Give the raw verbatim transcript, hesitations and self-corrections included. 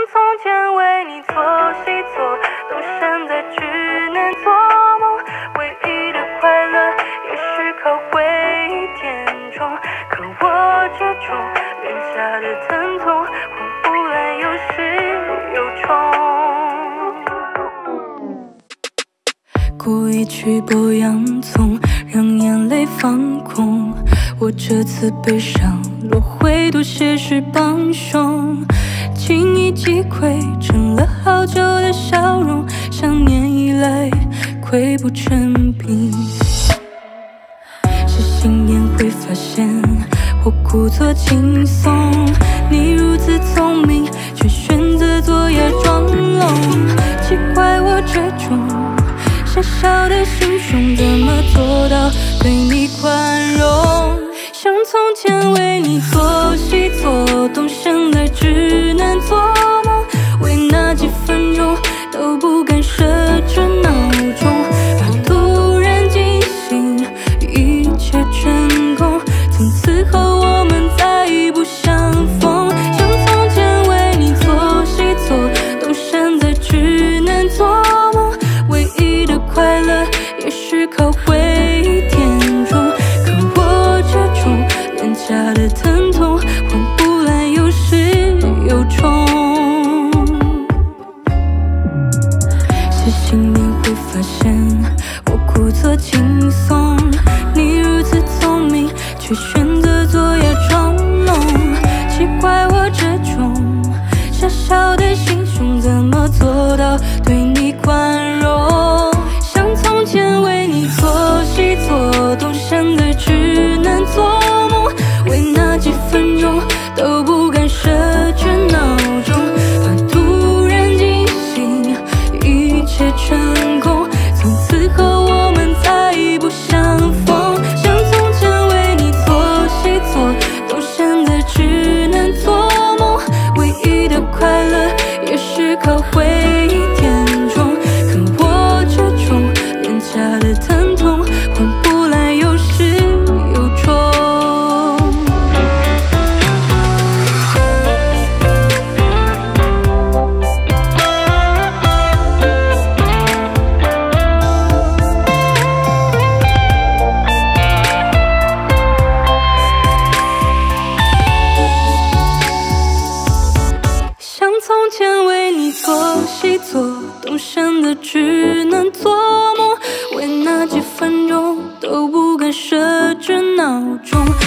从前为你做西做东，现在只能做梦。唯一的快乐也是靠回忆填充，可我这种廉价的疼痛，换不来有始有终。故意去剥洋葱，让眼泪放空。我这次悲伤落灰，多些是帮凶，轻易击溃，成了好久的笑容。想念以来溃不成冰，细心点会发现我故作轻松。你如此聪明，却选择做哑装聋。奇怪我这种小小的心胸，怎么做到对你宽容？像从前为你做西做东，现在只能做梦。为那几分钟都不敢设置闹钟，怕突然惊醒，一切成空。从此后我们再不相逢。像从前为你做西做东，现在只能做梦。唯一的快乐也是靠回忆填充，可我这种廉价的疼痛，换不来有始有终。细心点会发现我故作轻松，你如此聪明，却选择做哑装聋。奇怪我这种小小的心胸，怎么做到对你宽容？像从前为你做西做东，现在只能做梦。为那几分钟都不敢设置闹钟，怕突然惊醒，一切成空。从此后我们再不相逢。像从前为你做西做东，现在只能做梦。唯一的快乐也是靠回忆填充，可我这种廉价的疼痛，换不来有始有终。像从前为你做西做东，现在只能做梦。为那几分钟都不敢设置闹钟，